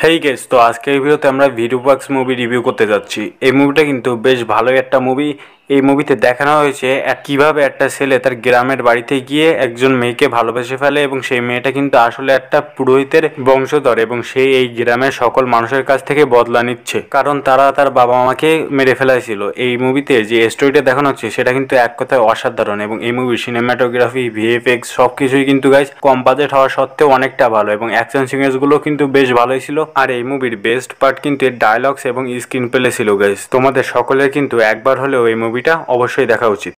হেই guess, তো আজকে এই ভিডিওতে আমরা ভিরুপাক্স মুভি রিভিউ করতে যাচ্ছি। এই মুভিটা কিন্তু বেশ ভালোই একটা মুভি। এই মুভিতে দেখানো হয়েছে কিভাবে একটা ছেলে তার গ্রামের বাড়িতে গিয়ে একজন মেয়েকে ভালোবেসে ফেলে এবং সেই মেয়েটা কিন্তু আসলে একটা পুরোহিতের বংশধর এবং সেই এই গ্রামের সকল মানুষের কাছ থেকে বদলা নিচ্ছে, কারণ তারা তার বাবা মাকে মেরে ফেলাইছিল। এই মুভিতে যে স্টোরিটা দেখানো হচ্ছে সেটা কিন্তু এক কথায় অসাধারণ এবং এই মুভির সিনেমাটোগ্রাফি, ভিএফএক্স সবকিছুই কিন্তু গাইজ কম বাজেট হওয়া সত্ত্বেও অনেকটা ভালো এবং অ্যাকশন সিকোয়েন্স গুলো কিন্তু বেশ ভালোই ছিল। আর এই মুভির বেস্ট পার্ট কিন্তু এর ডায়লগস এবং স্ক্রিন প্লে ছিল গাইজ। তোমাদের সকলের কিন্তু একবার হলেও এই মুভিটা অবশ্যই দেখা উচিত।